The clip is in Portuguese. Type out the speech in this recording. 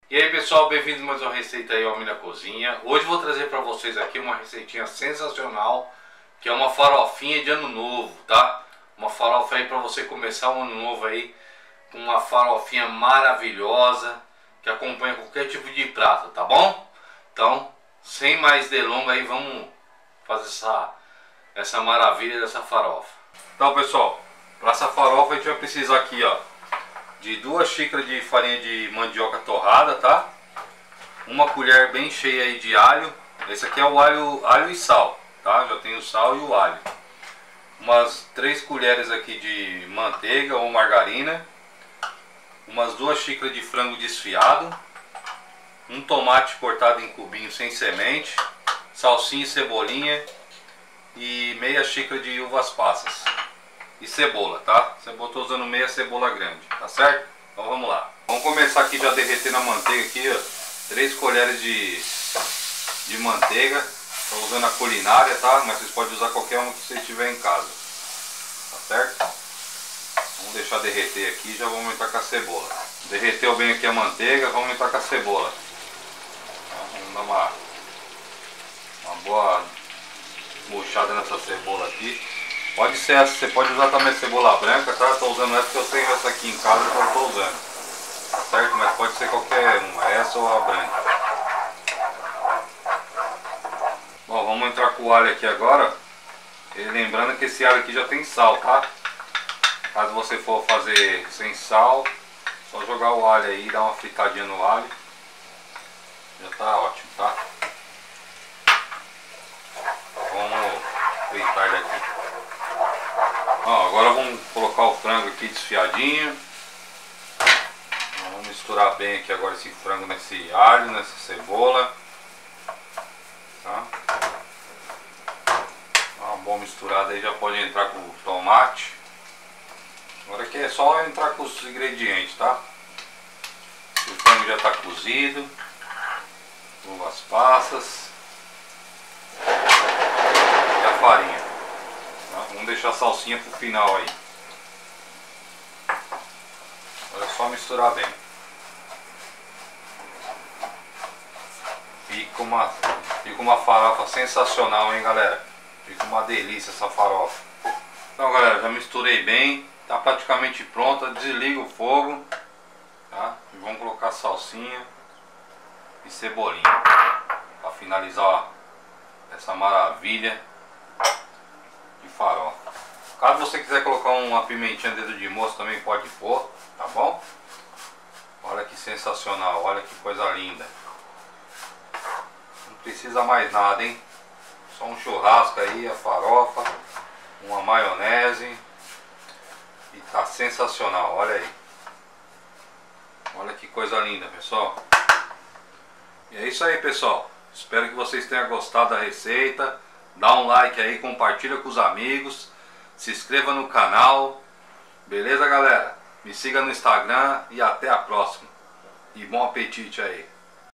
E aí pessoal, bem-vindos a mais uma receita aí ao Mina Cozinha. Hoje vou trazer para vocês aqui uma receitinha sensacional, que é uma farofinha de ano novo, tá? Uma farofa aí para você começar o ano novo aí com uma farofinha maravilhosa que acompanha qualquer tipo de prato, tá bom? Então, sem mais delongas aí, vamos fazer essa maravilha dessa farofa. Então pessoal, para essa farofa a gente vai precisar aqui, ó, de 2 xícaras de farinha de mandioca torrada, tá? Uma colher bem cheia aí de alho. Esse aqui é o alho e sal, tá? Já tem o sal e o alho. Umas 3 colheres aqui de manteiga ou margarina. Umas 2 xícaras de frango desfiado. Um tomate cortado em cubinhos sem semente. Salsinha e cebolinha. E meia xícara de uvas passas. E cebola, tá? Cebola, tô usando meia cebola grande, tá certo? Então vamos lá. Vamos começar aqui já derretendo a manteiga aqui, ó. 3 colheres de manteiga. Estou usando a culinária, tá? Mas vocês podem usar qualquer uma que você tiver em casa, tá certo? Vamos deixar derreter aqui e já vamos entrar com a cebola. Derreteu bem aqui a manteiga, vamos entrar com a cebola. Vamos dar uma boa murchada nessa cebola aqui. Pode ser essa, você pode usar também cebola branca, tá? Estou usando essa porque eu tenho essa aqui em casa, então eu estou usando, tá certo? Mas pode ser qualquer uma, essa ou a branca. Bom, vamos entrar com o alho aqui agora. E lembrando que esse alho aqui já tem sal, tá? Caso você for fazer sem sal, só jogar o alho aí e dar uma fritadinha no alho. Já tá ótimo, tá? Vamos fritar ele aqui. Ó, agora vamos colocar o frango aqui desfiadinho. Vamos misturar bem aqui agora esse frango nesse alho, nessa cebola, tá? Dá uma boa misturada aí, já pode entrar com o tomate. Agora aqui é só entrar com os ingredientes, tá? O frango já está cozido, uvas passas e a farinha. Vamos deixar a salsinha pro final aí. Agora é só misturar bem. Fica uma farofa sensacional, hein, galera? Fica uma delícia essa farofa. Então, galera, já misturei bem. Tá praticamente pronta. Desliga o fogo, tá? E vamos colocar salsinha e cebolinha para finalizar essa maravilha de farofa. Caso você quiser colocar uma pimentinha dedo de moço também pode pôr, tá bom? Olha que sensacional, olha que coisa linda. Não precisa mais nada, hein? Só um churrasco aí, a farofa, uma maionese e tá sensacional, olha aí. Olha que coisa linda, pessoal. E é isso aí, pessoal. Espero que vocês tenham gostado da receita. Dá um like aí, compartilha com os amigos, se inscreva no canal, beleza, galera? Me siga no Instagram e até a próxima. E bom apetite aí.